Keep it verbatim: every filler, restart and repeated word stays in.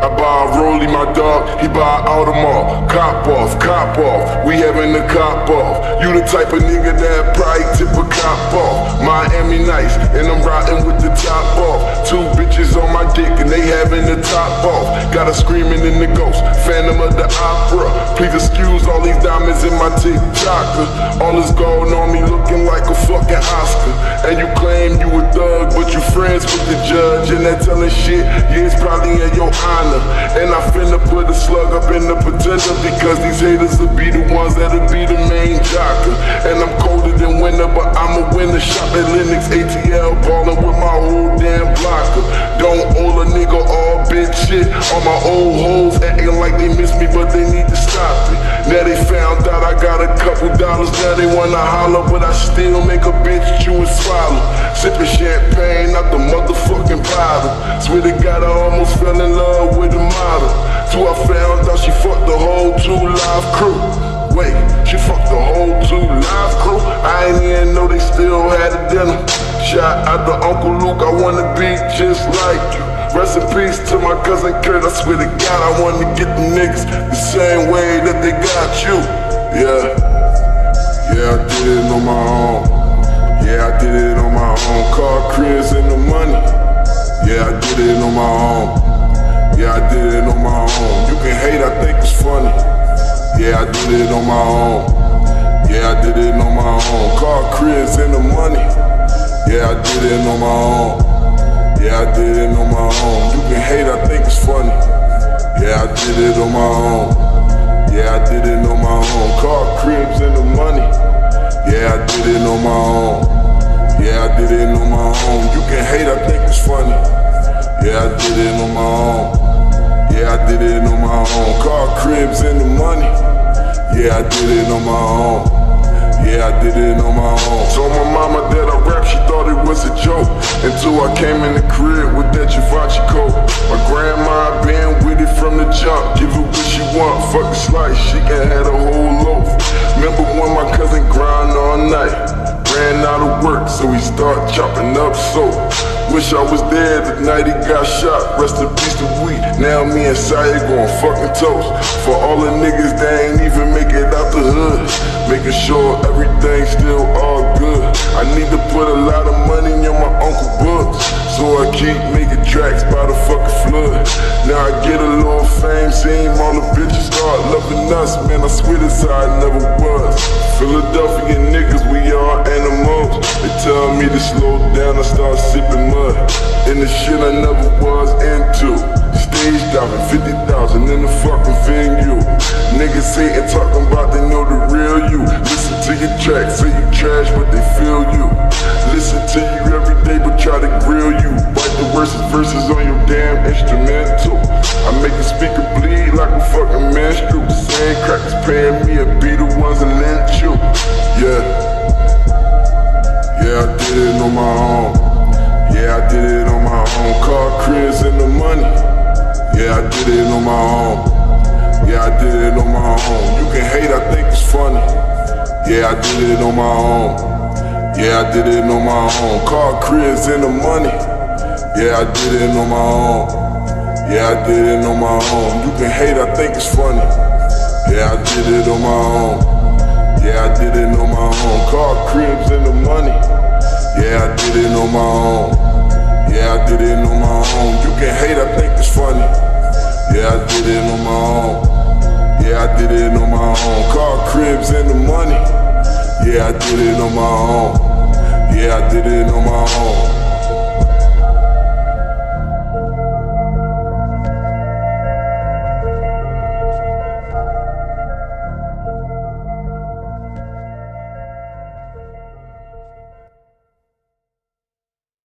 I buy a Rollie, my dog, he buy an Audemars. Cop off, cop off, we having the cop off. You the type of nigga that probably tip a cop off. Miami nice, and I'm riding with the top off. Two bitches on my dick and they having the top off. Got her screaming in the ghost, Phantom of the Opera. Please excuse all these diamonds in my TikToker. All this gold on me looking like a fucking Oscar. And you claim you a thug, but you friends with the judge. And that telling shit, yeah, it's probably in your honor. And I finna put a slug up in the pretender, because these haters will be the ones that'll be the main jocker. And I'm colder than winter, but I'm a winner. Shop at Linux, A T L, ballin' with my whole damn blocker. Don't owe a nigga all bitch shit. All my old hoes acting like they miss me, but they need to stop it. Now they found out I got a couple dollars, now they wanna holler, but I still make a bitch chew and swallow. Sippin' champagne out the motherfucking bottle. Swear to God, I almost fell in love with a model. Till I found out she fucked the whole two live crew. Wait, she fucked the whole two live crew? I ain't even know they still had a dinner. Shout out to Uncle Luke, I wanna be just like you. Rest in peace to my cousin Kurt, I swear to God I wanna get the niggas the same way that they got you. Yeah, yeah, I did it on my own. Yeah, I did it on my own. Car, cribs, and the money. Yeah, I did it on my own. Yeah, I did it on my own. You can hate, I think it's funny. Yeah, I did it on my own. Yeah, I did it on my own. Car, cribs, and the money. Yeah, I did it on my own. Yeah, I did it on my own. You can hate, I think it's funny. Yeah, I did it on my own. Yeah, I did it on my own. Car, cribs, and the money. Yeah, I did it on my own. Yeah, I did it on my own. You can hate, I think it's funny. Yeah, I did it on my own. Yeah, I did it on my own. Car, cribs, and the money. Yeah, I did it on my own. Yeah, I did it on my own. Told my mama that I rap, she thought it was a joke. Until I came in the crib with that Givenchy coat. My grandma been with it from the jump. Give her what she want, fuck a slice, she can have a whole loaf. Remember when my cousin grind all night, ran out of work, so he start chopping up soap. Wish I was there the night he got shot. Rest in peace to weed. Now me and Saya going fucking toast. For all the niggas that ain't even make it out the hood, making sure everything's still all good. I need to put a lot of money in my uncle books, so I keep making tracks by the fucking flood. Now I get a little fame, seeing all the bitches start loving us. Man, I swear this how I never was. Philadelphia niggas, we are animals. They tell me to slow down, I start sipping mud. And the shit I never was into. Stage diving, fifty thousand in the fucking venue. Niggas hating, talking about they know the real you. Listen to your tracks, say you trash, but they feel you. Listen to you every day, but try to grill you. Write the worst verses on your damn instrumental. I make the speaker bleed like a fucking menstrual. Same crackers paying me to be the ones that lynch you. Yeah, yeah, I did it on my own. Yeah, I did it on my own. Car, cribs, and the money. Yeah, I did it on my own. Yeah, I did it on my own. You can hate, I think it's funny. Yeah, I did it on my own. Yeah, I did it on my own. Car, cribs, and the money. Yeah, I did it on my own. Yeah, I did it on my own. You can hate, I think it's funny. Yeah, I did it on my own. Yeah, I did it on my own. Car, cribs, and the money. Yeah, I did it on my own. Yeah, I did it on my own. You can hate, I think it's funny. Yeah, I did it on my own. Yeah, I did it on my own. Car, cribs, and the money. Yeah, I did it on my own. Yeah, I did it on my own.